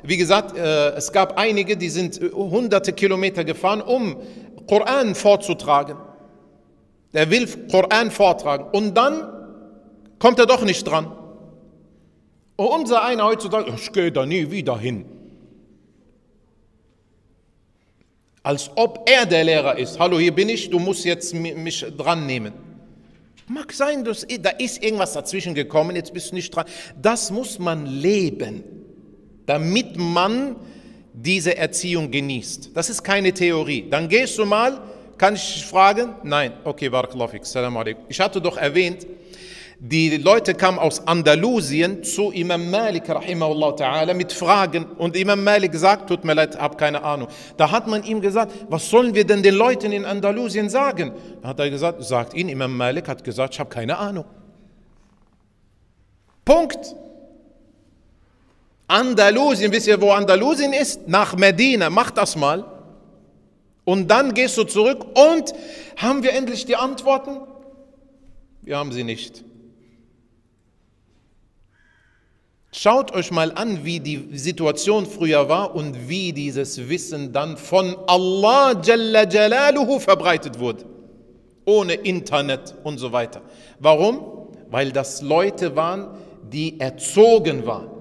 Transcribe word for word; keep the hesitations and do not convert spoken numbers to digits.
Wie gesagt, äh, es gab einige, die sind hunderte Kilometer gefahren, um Koran vorzutragen. Er will Koran vortragen und dann kommt er doch nicht dran. Und unser einer heutzutage, ich gehe da nie wieder hin. Als ob er der Lehrer ist. Hallo, hier bin ich, du musst jetzt mich dran nehmen. Mag sein, dass, da ist irgendwas dazwischen gekommen, jetzt bist du nicht dran. Das muss man leben, damit man diese Erziehung genießt. Das ist keine Theorie. Dann gehst du mal, kann ich dich fragen? Nein. Okay, barakallahu fik, salam alaikum. Ich hatte doch erwähnt, die Leute kamen aus Andalusien zu Imam Malik rahimahullah ta'ala mit Fragen und Imam Malik sagt, tut mir leid, hab keine Ahnung. Da hat man ihm gesagt, was sollen wir denn den Leuten in Andalusien sagen? Da hat er gesagt, sagt ihn, Imam Malik hat gesagt, ich habe keine Ahnung. Punkt. Andalusien, wisst ihr, wo Andalusien ist? Nach Medina, mach das mal. Und dann gehst du zurück und haben wir endlich die Antworten? Wir haben sie nicht. Schaut euch mal an, wie die Situation früher war und wie dieses Wissen dann von Allah Jalla Jalaluhu verbreitet wurde. Ohne Internet und so weiter. Warum? Weil das Leute waren, die erzogen waren.